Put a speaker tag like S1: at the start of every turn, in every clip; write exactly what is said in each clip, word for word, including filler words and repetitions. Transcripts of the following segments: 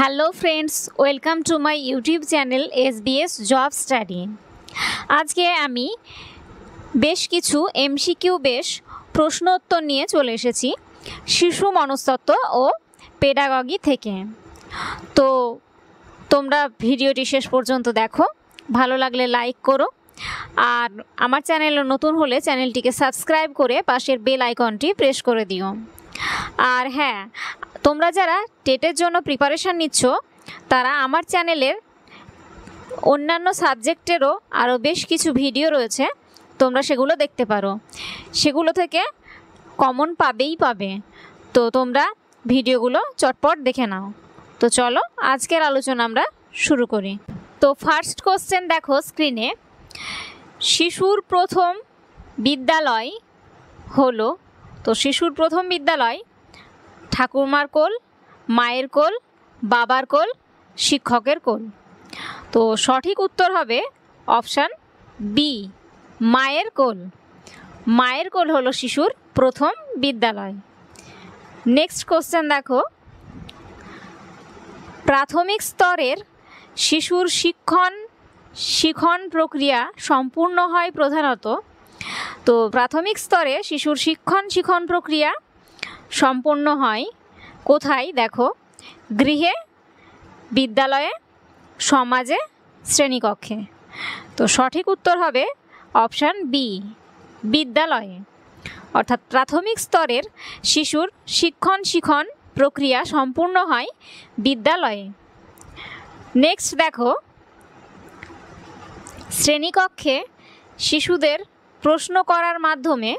S1: Hello friends, welcome to my YouTube channel S B S job study. আজকে আমি বেশ কিছু এমসিকিউ বেশ প্রশ্ন উত্তর নিয়ে চলে এসেছি শিশু মনস্তত্ত্ব ও পেডাগজি থেকে। তো তোমরা ভিডিওটি শেষ পর্যন্ত দেখো, ভালো লাগলে লাইক করো, আর আমার চ্যানেলে নতুন হলে চ্যানেলটিকে সাবস্ক্রাইব করে পাশের বেল আইকনটি প্রেস করে দিও। আর হ্যাঁ, তোমরা যারা টেটের জন্য প্রিপারেশান নিচ্ছ তারা আমার চ্যানেলের অন্যান্য সাবজেক্টেরও আরও বেশ কিছু ভিডিও রয়েছে, তোমরা সেগুলো দেখতে পারো। সেগুলো থেকে কমন পাবেই পাবে, তো তোমরা ভিডিওগুলো চটপট দেখে নাও। তো চলো আজকের আলোচনা আমরা শুরু করি। তো ফার্স্ট কোশ্চেন দেখো স্ক্রিনে, শিশুর প্রথম বিদ্যালয় হলো, তো শিশুর প্রথম বিদ্যালয় ঠাকুরমার কোল, মায়ের কোল, বাবার কোল, শিক্ষকের কোল। তো সঠিক উত্তর হবে অপশান বি, মায়ের কোল। মায়ের কোল হলো শিশুর প্রথম বিদ্যালয়। নেক্সট কোশ্চেন দেখো, প্রাথমিক স্তরের শিশুর শিক্ষণ শিখন প্রক্রিয়া সম্পূর্ণ হয় প্রধানত। তো প্রাথমিক স্তরে শিশুর শিক্ষণ শিখন প্রক্রিয়া সম্পূর্ণ হয় কোথায়? দেখো, গৃহে, বিদ্যালয়ে, সমাজে, শ্রেণীকক্ষে। তো সঠিক উত্তর হবে অপশান বি, বিদ্যালয়ে। অর্থাৎ প্রাথমিক স্তরের শিশুর শিক্ষণ শিখন প্রক্রিয়া সম্পূর্ণ হয় বিদ্যালয়ে। নেক্সট দেখো, শ্রেণীকক্ষে শিশুদের প্রশ্ন করার মাধ্যমে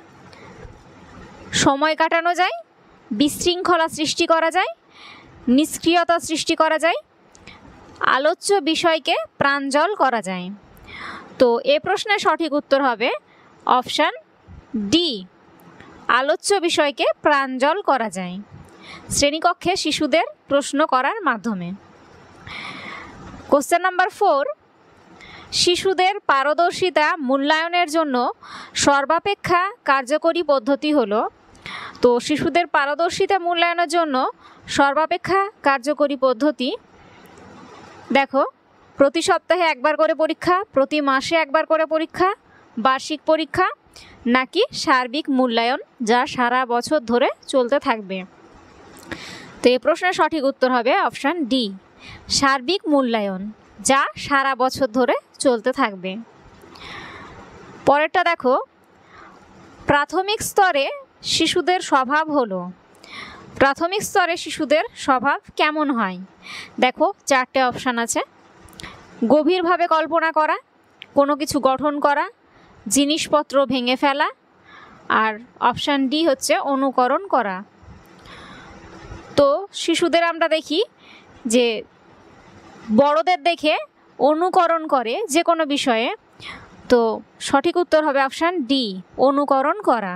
S1: সময় কাটানো যায়, বিশৃঙ্খলা সৃষ্টি করা যায়, নিষ্ক্রিয়তা সৃষ্টি করা যায়, আলোচ্য বিষয়কে প্রাঞ্জল করা যায়। তো এ প্রশ্নের সঠিক উত্তর হবে অপশান ডি, আলোচ্য বিষয়কে প্রাঞ্জল করা যায় শ্রেণীকক্ষে শিশুদের প্রশ্ন করার মাধ্যমে। কোশ্চেন নাম্বার ফোর, শিশুদের পারদর্শিতা মূল্যায়নের জন্য সর্বাপেক্ষা কার্যকরী পদ্ধতি হলো। তো শিশুদের পারদর্শিতা মূল্যায়নের জন্য সর্বাপেক্ষা কার্যকরী পদ্ধতি দেখো, প্রতি সপ্তাহে একবার করে পরীক্ষা, প্রতি মাসে একবার করে পরীক্ষা, বার্ষিক পরীক্ষা, নাকি সার্বিক মূল্যায়ন যা সারা বছর ধরে চলতে থাকবে। তো এই প্রশ্নের সঠিক উত্তর হবে অপশান ডি, সার্বিক মূল্যায়ন যা সারা বছর ধরে চলতে থাকবে। পরেরটা দেখো, প্রাথমিক স্তরে শিশুদের স্বভাব হলো। প্রাথমিক স্তরে শিশুদের স্বভাব কেমন হয়? দেখো চারটে অপশান আছে, গভীরভাবে কল্পনা করা, কোনো কিছু গঠন করা, জিনিসপত্র ভেঙে ফেলা, আর অপশান ডি হচ্ছে অনুকরণ করা। তো শিশুদের আমরা দেখি যে বড়দের দেখে অনুকরণ করে যে কোনো বিষয়ে, তো সঠিক উত্তর হবে অপশান ডি, অনুকরণ করা।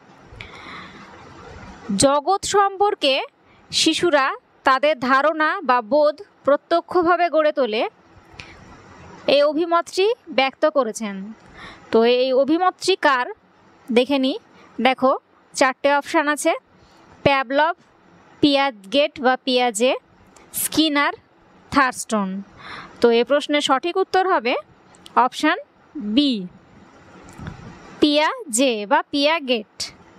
S1: জগৎ সম্পর্কে শিশুরা তাদের ধারণা বা বোধ প্রত্যক্ষভাবে গড়ে তোলে, এই অভিমতটি ব্যক্ত করেছেন। তো এই অভিমতটি কার দেখে নিই। দেখো চারটে অপশান আছে, প্যাভলভ, পিয়াগেট বা পিয়াজে, স্কিনার, থার্স্টন। তো এই প্রশ্নের সঠিক উত্তর হবে অপশান বি, পিয়াজে বা পিয়াগেট।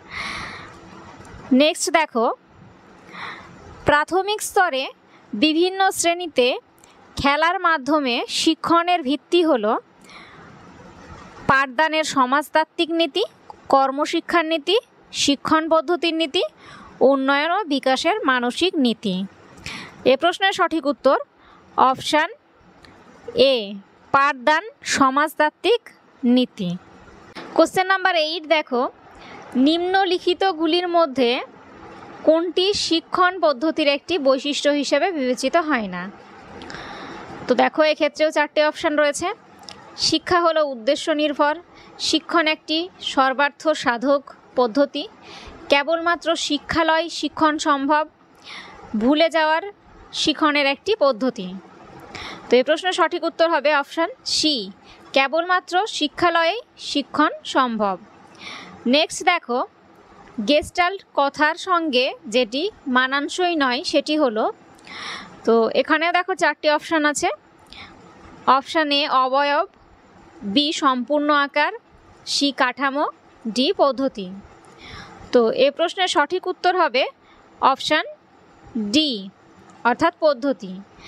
S1: নেক্সট দেখো, প্রাথমিক স্তরে বিভিন্ন শ্রেণীতে খেলার মাধ্যমে শিক্ষণের ভিত্তি হলো পাঠদানের সমাজতাত্ত্বিক নীতি, কর্মশিক্ষার নীতি, শিক্ষণ পদ্ধতির নীতি, উন্নয়ন ও বিকাশের মানসিক নীতি। এ প্রশ্নের সঠিক উত্তর অপশান এ, পাঠদান সমাজতাত্ত্বিক নীতি। কোশ্চেন নাম্বার এইট দেখো, নিম্নলিখিতগুলির মধ্যে কোনটি শিক্ষণ পদ্ধতির একটি বৈশিষ্ট্য হিসেবে বিবেচিত হয় না? তো দেখো এক্ষেত্রেও চারটে অপশান রয়েছে, শিক্ষা হলো উদ্দেশ্য নির্ভর, শিক্ষণ একটি সর্বার্থ সাধক পদ্ধতি, কেবলমাত্র শিক্ষালয় শিক্ষণ সম্ভব, ভুলে যাওয়ার শিক্ষণের একটি পদ্ধতি। তো এই প্রশ্নের সঠিক উত্তর হবে অপশান সি, কেবলমাত্র শিক্ষালয়ে শিক্ষণ সম্ভব। নেক্সট দেখো, গেস্টাল্ট কথার সঙ্গে যেটি মানানসই নয় সেটি হলো তো এখানে দেখো চারটি অপশান আছে। অপশান এ অবয়ব, বি সম্পূর্ণ আকার, সি কাঠামো, ডি পদ্ধতি। তো এই প্রশ্নের সঠিক উত্তর হবে অপশান ডি অর্থাৎ পদ্ধতি।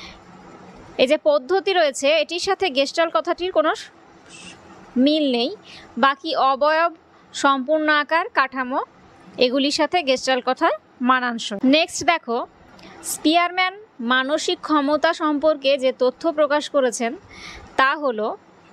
S1: এই যে পদ্ধতি রয়েছে এটির সাথে গেস্টাল্ট কথাটির কোনো মিল নেই, বাকি অবয়ব, সম্পূর্ণ আকার, কাঠামো এগুলির সাথে গেস্টাল্ট কথা মানানসই। নেক্সট দেখো, স্পিয়ারম্যান মানসিক ক্ষমতা সম্পর্কে যে তথ্য প্রকাশ করেছেন তা হলো,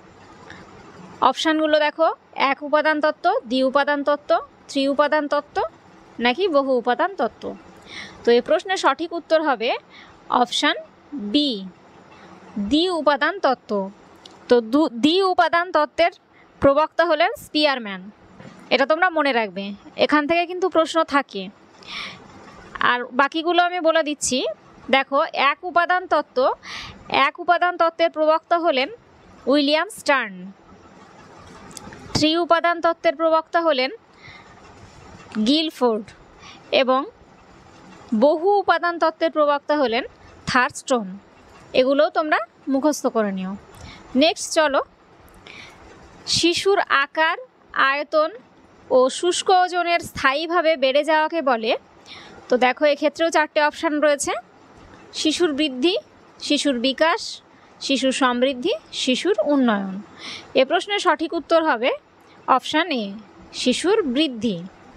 S1: অপশানগুলো দেখো, এক উপাদান তত্ত্ব, দ্বি উপাদান তত্ত্ব, ত্রি উপাদান তত্ত্ব নাকি বহু উপাদান তত্ত্ব। তো এই প্রশ্নের সঠিক উত্তর হবে অপশান বি দ্বি উপাদান তত্ত্ব। তো দ্বি উপাদান তত্ত্বের প্রবক্তা হলেন স্পিয়ারম্যান, এটা তোমরা মনে রাখবে, এখান থেকে কিন্তু প্রশ্ন থাকে। আর বাকিগুলো আমি বলে দিচ্ছি। দেখো, এক উপাদান তত্ত্ব, এক উপাদান তত্ত্বের প্রবক্তা হলেন উইলিয়াম স্টার্ন। ত্রি উপাদান তত্ত্বের প্রবক্তা হলেন গিলফোর্ড এবং বহু উপাদান তত্ত্বের প্রবক্তা হলেন থার্স্টোন। এগুলোও তোমরা মুখস্থ করে নিও। নেক্সট চলো, শিশুর আকার, আয়তন ও শুষ্ক ওজনের স্থায়ীভাবে বেড়ে যাওয়াকে বলে। তো দেখো, এক্ষেত্রেও চারটে অপশান রয়েছে: শিশুর বৃদ্ধি, শিশুর বিকাশ, শিশুর সমৃদ্ধি, শিশুর উন্নয়ন। এ প্রশ্নের সঠিক উত্তর হবে অপশান এ শিশুর বৃদ্ধি।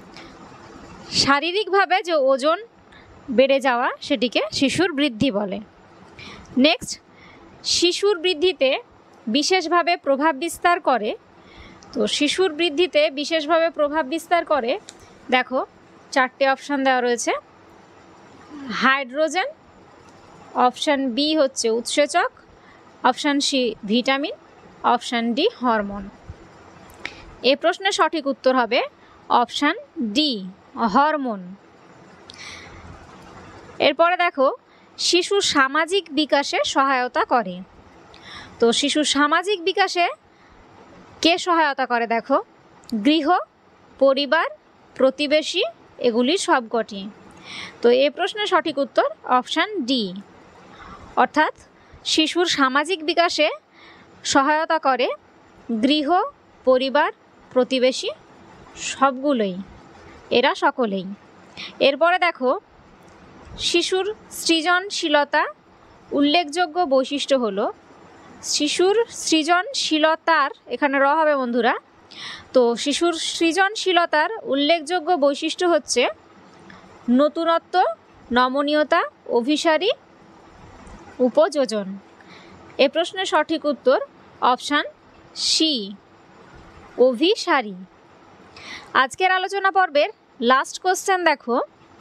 S1: শারীরিকভাবে যে ওজন বেড়ে যাওয়া সেটিকে শিশুর বৃদ্ধি বলে। নেক্সট, শিশুর বৃদ্ধিতে বিশেষভাবে প্রভাব বিস্তার করে। তো শিশুর বৃদ্ধিতে বিশেষভাবে প্রভাব বিস্তার করে, দেখো চারটে অপশান দেওয়া রয়েছে: হাইড্রোজেন, অপশান বি হচ্ছে উৎসেচক, option C vitamin, option D hormone. এ প্রশ্নের সঠিক উত্তর হবে অপশান ডি হরমোন। এরপরে দেখো, শিশুর সামাজিক বিকাশে সহায়তা করে। তো শিশুর সামাজিক বিকাশে কে সহায়তা করে? দেখো, গৃহ, পরিবার, প্রতিবেশী এগুলি সবকটি। তো এই প্রশ্নের সঠিক উত্তর অপশান ডি, অর্থাৎ শিশুর সামাজিক বিকাশে সহায়তা করে গৃহ, পরিবার, প্রতিবেশী সবগুলোই, এরা সকলেই। এরপরে দেখো, শিশুর সৃজনশীলতা উল্লেখযোগ্য বৈশিষ্ট্য হলো, শিশুর সৃজনশীলতার, এখানে র হবে বন্ধুরা, তো শিশুর সৃজনশীলতার উল্লেখযোগ্য বৈশিষ্ট্য হচ্ছে নতুনত্ব, নমনীয়তা, অভিসারী, উপযোজন। এ প্রশ্নের সঠিক উত্তর অপশান সি অভিসারী। আজকের আলোচনা পর্বের লাস্ট কোশ্চেন দেখো,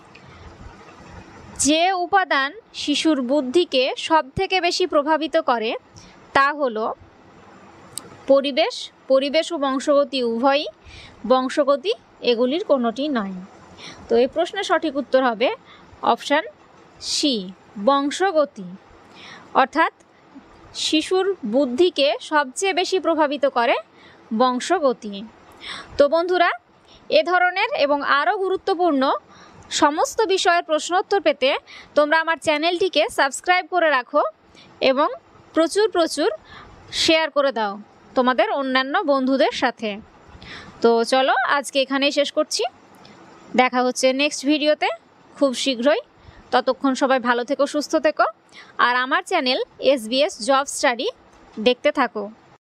S1: যে উপাদান শিশুর বুদ্ধিকে সবথেকে বেশি প্রভাবিত করে তা হলো পরিবেশ, পরিবেশ ও বংশগতি উভয়ই, বংশগতি এগুলির কোনোটি নয়। তো এই প্রশ্নের সঠিক উত্তর হবে অপশান সি বংশগতি, অর্থাৎ শিশুর বুদ্ধিকে সবচেয়ে বেশি প্রভাবিত করে বংশগতি। তো বন্ধুরা, এ ধরনের এবং আরও গুরুত্বপূর্ণ সমস্ত বিষয়ের প্রশ্নোত্তর পেতে তোমরা আমার চ্যানেলটিকে সাবস্ক্রাইব করে রাখো এবং প্রচুর প্রচুর শেয়ার করে দাও তোমাদের অন্যান্য বন্ধুদের সাথে। তো চলো, আজকে এখানেই শেষ করছি। দেখা হচ্ছে নেক্সট ভিডিওতে খুব শীঘ্রই। ততক্ষণ সবাই ভালো থেকো, সুস্থ থেকো, আর আমার চ্যানেল এসবিএস জব স্টাডি দেখতে থাকো।